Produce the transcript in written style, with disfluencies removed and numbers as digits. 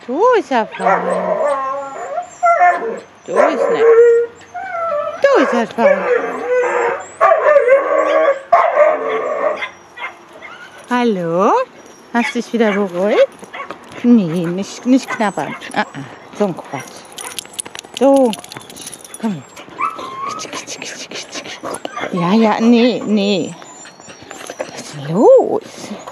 Du ist er fein. Du ist nicht. Du ist er fein. Hallo? Hast du dich wieder beruhigt? Nee, nicht knabbern. So ein Quatsch. So ein Quatsch. Komm her. Ja, nee. Was ist los?